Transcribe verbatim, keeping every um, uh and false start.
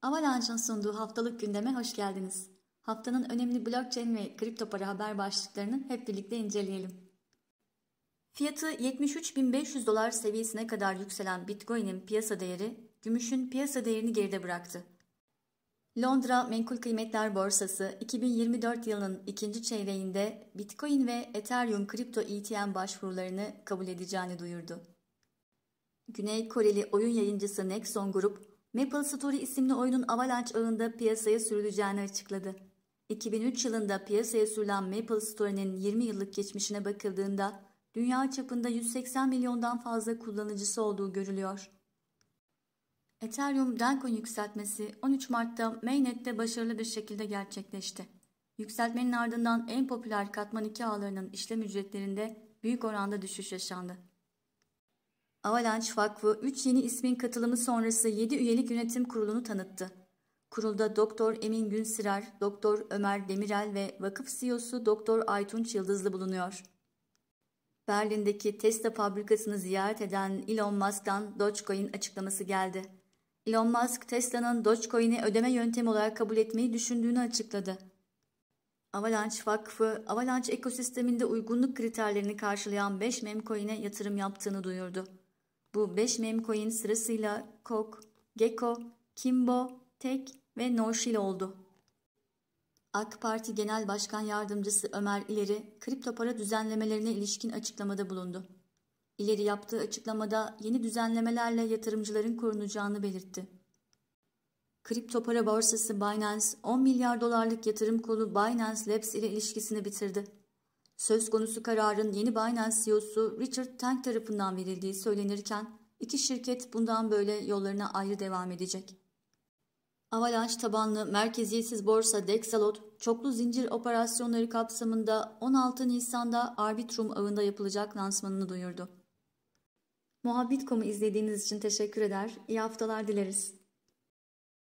Avalanche'ın sunduğu haftalık gündeme hoş geldiniz. Haftanın önemli blockchain ve kripto para haber başlıklarını hep birlikte inceleyelim. Fiyatı yetmiş üç bin beş yüz dolar seviyesine kadar yükselen Bitcoin'in piyasa değeri, gümüşün piyasa değerini geride bıraktı. Londra Menkul Kıymetler Borsası iki bin yirmi dört yılının ikinci çeyreğinde Bitcoin ve Ethereum kripto E T F başvurularını kabul edeceğini duyurdu. Güney Koreli oyun yayıncısı Nexon Group, Maple Story isimli oyunun Avalanche ağında piyasaya sürüleceğini açıkladı. iki bin üç yılında piyasaya sürülen Maple Story'nin yirmi yıllık geçmişine bakıldığında dünya çapında yüz seksen milyondan fazla kullanıcısı olduğu görülüyor. Ethereum Renko yükseltmesi on üç Mart'ta Mainnet'te başarılı bir şekilde gerçekleşti. Yükseltmenin ardından en popüler katman iki ağlarının işlem ücretlerinde büyük oranda düşüş yaşandı. Avalanche Vakfı üç yeni ismin katılımı sonrası yedi üyelik yönetim kurulunu tanıttı. Kurulda Doktor Emin Günsirer, Doktor Ömer Demirel ve vakıf C E O'su Doktor Aytunç Yıldızlı bulunuyor. Berlin'deki Tesla fabrikasını ziyaret eden Elon Musk'tan Dogecoin açıklaması geldi. Elon Musk, Tesla'nın Dogecoin'i ödeme yöntemi olarak kabul etmeyi düşündüğünü açıkladı. Avalanche Vakfı, Avalanche ekosisteminde uygunluk kriterlerini karşılayan beş memcoin'e yatırım yaptığını duyurdu. Bu beş memcoin sırasıyla C O K, Gecko, Kimbo, Tek ve Norşil oldu. AK Parti Genel Başkan Yardımcısı Ömer İleri, kripto para düzenlemelerine ilişkin açıklamada bulundu. İleri yaptığı açıklamada yeni düzenlemelerle yatırımcıların korunacağını belirtti. Kripto para borsası Binance, on milyar dolarlık yatırım kolu Binance Labs ile ilişkisini bitirdi. Söz konusu kararın yeni Binance C E O'su Richard Teng tarafından verildiği söylenirken, iki şirket bundan böyle yollarına ayrı devam edecek. Avalanche tabanlı merkeziyetsiz borsa Dexalot, çoklu zincir operasyonları kapsamında on altı Nisan'da Arbitrum ağında yapılacak lansmanını duyurdu. Muhabbit nokta com'u izlediğiniz için teşekkür eder, iyi haftalar dileriz.